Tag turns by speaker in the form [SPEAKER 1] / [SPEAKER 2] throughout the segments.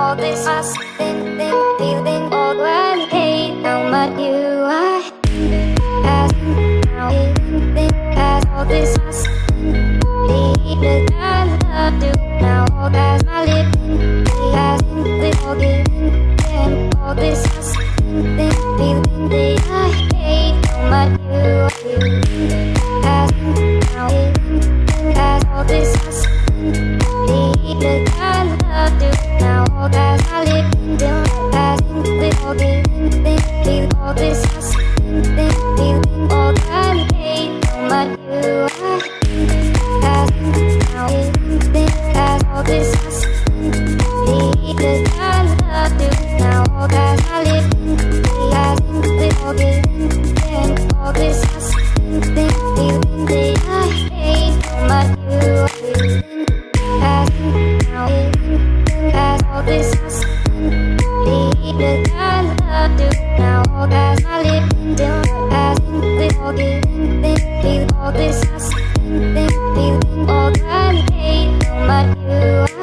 [SPEAKER 1] all this fuss, feeling old when you hate how much you are. As now feeling as all this fuss, the time love do now all as my lips. As with all giving, all this fuss, feeling that I hate how much you are. As now feeling as all this fuss, the time love do now all as my lips. As with all giving, all this fuss, feeling all that I hate how much you are. As now feeling as all this fuss, the time love do now all as my lips. As with all giving, all this fuss, feeling that I hate how much you are. As now feeling as all this fuss, the time love do now all as my lips. As with all giving, all this fuss, feeling all that I hate how much you are.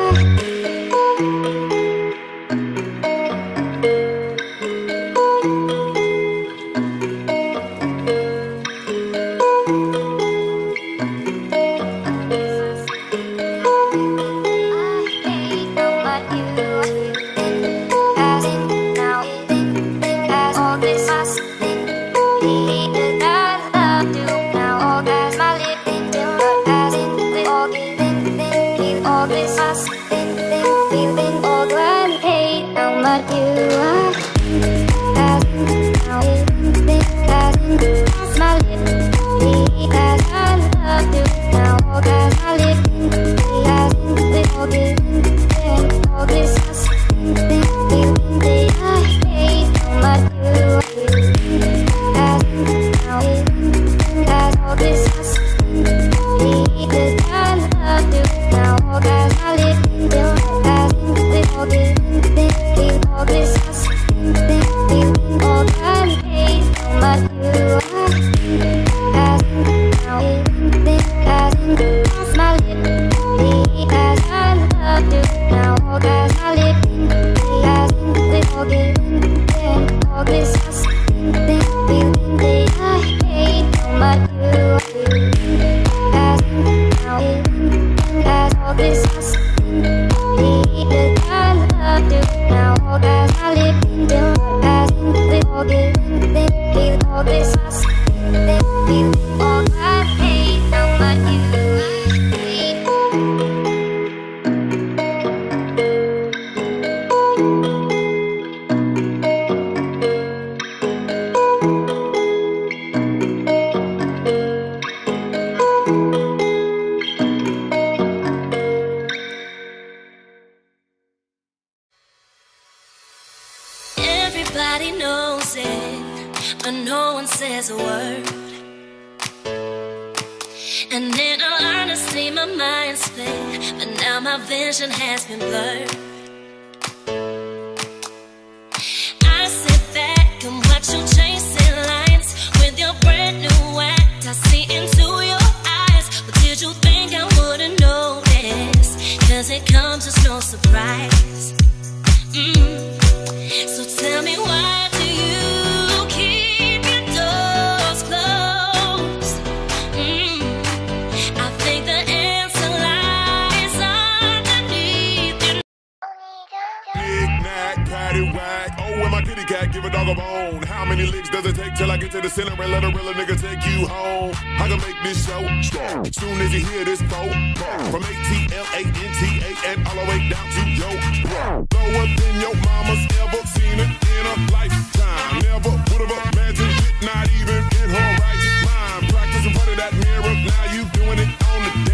[SPEAKER 2] Everybody knows it, but no one says a word. And in all honesty, my mind's split, but now my vision has been blurred. I sit back and watch you chasing lines with your brand new act. I see into your eyes, but did you think I wouldn't notice? 'Cause it comes as no surprise. So tell me, why do you keep your doors closed? I think the answer lies underneath your
[SPEAKER 3] knick-knack, paddywhack. Oh, when my kitty cat give a dog a bone. How many licks does it take till I get to the center and let a real nigga take you home? I can make this show strong soon as you hear this phone. From ATLANTA and all the way down to yo. Lower than your mama's ever seen it in a lifetime. Never would have imagined it, not even in her right mind. Practice in front of that mirror, now you doing it on the